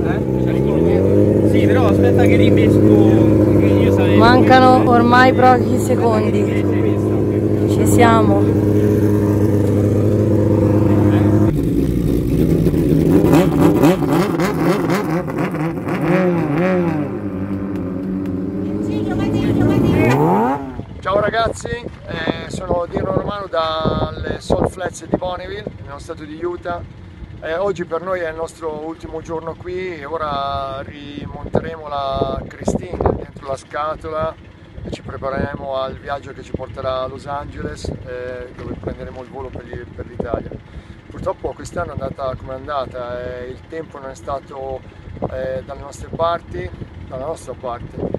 Sì, però aspetta che ripesco. Mancano ormai pochi secondi. Ci siamo. Ciao ragazzi, sono Dino Romano dalle Salt Flats di Bonneville, nello stato di Utah. Oggi per noi è il nostro ultimo giorno qui e ora rimonteremo la Christine dentro la scatola e ci prepareremo al viaggio che ci porterà a Los Angeles, dove prenderemo il volo per l'Italia. Purtroppo quest'anno è andata come è andata, il tempo non è stato dalle nostre parti, dalla nostra parte.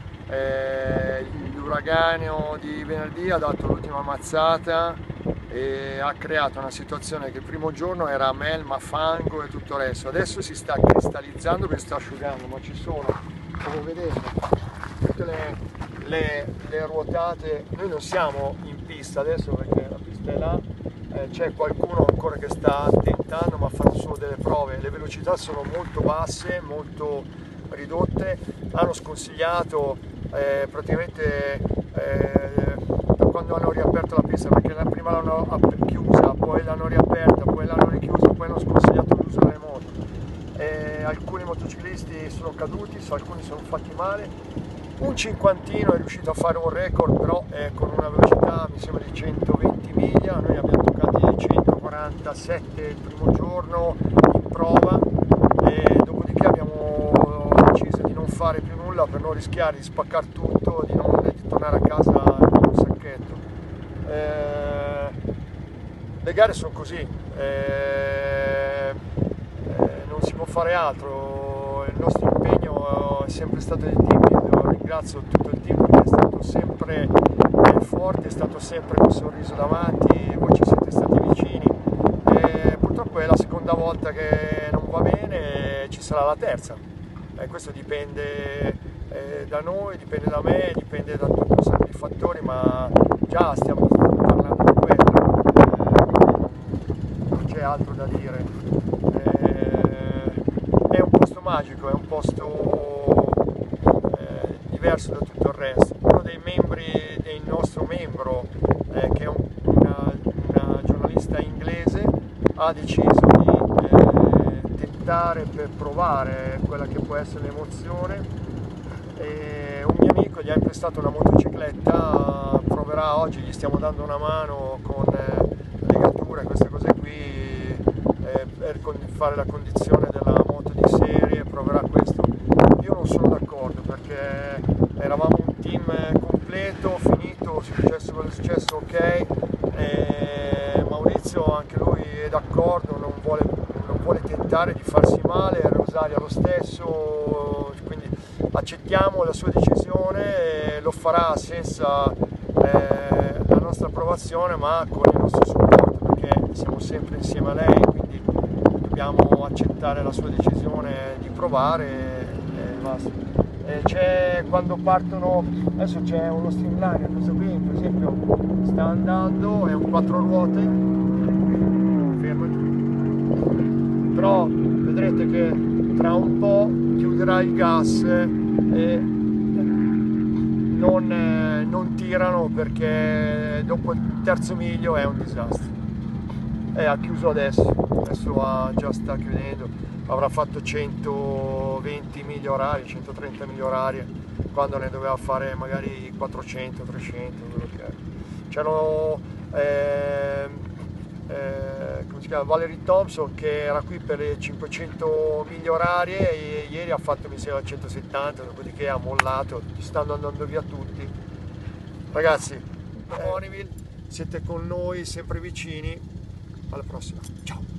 L'uragano di venerdì ha dato l'ultima mazzata e ha creato una situazione che il primo giorno era melma, fango e tutto il resto. Adesso si sta cristallizzando perché sta asciugando, ma ci sono, come vedete, tutte le ruotate. Noi non siamo in pista adesso perché la pista è là, c'è qualcuno ancora che sta tentando, ma fanno solo delle prove. Le velocità sono molto basse, molto ridotte. Hanno sconsigliato praticamente da quando hanno riaperto la pista, perché prima l'hanno chiusa, poi l'hanno riaperta, poi l'hanno richiusa, poi hanno sconsigliato l'uso delle moto. Alcuni motociclisti sono caduti, alcuni sono fatti male. Un cinquantino è riuscito a fare un record, però con una velocità mi sembra di 120 miglia. Noi abbiamo toccati 147 il primo giorno in prova e dopodiché abbiamo deciso di non fare più nulla per non rischiare di spaccare tutto, di tornare a casa in un sacchetto. Le gare sono così, non si può fare altro. Il nostro impegno è sempre stato del team. Io ringrazio tutto il team perché è stato sempre forte, è stato sempre con un sorriso davanti, voi ci siete stati vicini. Purtroppo è la seconda volta che non va bene, ci sarà la terza. Questo dipende da noi, dipende da me, dipende da tutto un sacco di fattori, ma già stiamo parlando di quello, non c'è altro da dire. È un posto magico, è un posto diverso da tutto il resto. Uno dei membri del nostro membro, che è una giornalista inglese, ha deciso di tentare per provare quella che può essere l'emozione. Un mio amico gli ha imprestato una motocicletta, proverà oggi, gli stiamo dando una mano con legature e queste cose qui per fare la condizione della moto di serie, proverà questo. Io non sono d'accordo perché eravamo un team completo, finito, è successo quello che è successo, ok. Maurizio anche lui è d'accordo, non vuole tentare di farsi male, Rosaria lo stesso, quindi accettiamo la sua decisione e lo farà senza la nostra approvazione ma con il nostro supporto, perché siamo sempre insieme a lei, quindi dobbiamo accettare la sua decisione di provare e basta. C'è quando partono, adesso c'è uno streamliner, questo qui per esempio sta andando, è un 4 ruote, fermati, però vedrete che tra un po' chiuderà il gas e non tirano perché dopo il terzo miglio è un disastro. Ha chiuso adesso già sta chiudendo, avrà fatto 120 miglia orarie, 130 miglia orarie, quando ne doveva fare magari 400, 300, quello che è. C'erano come si chiama? Valerie Thompson che era qui per le 500 miglia orarie e ieri ha fatto mi sembra 170, dopodiché ha mollato, stanno andando via tutti. Ragazzi, Bonneville, siete con noi, sempre vicini, alla prossima, ciao!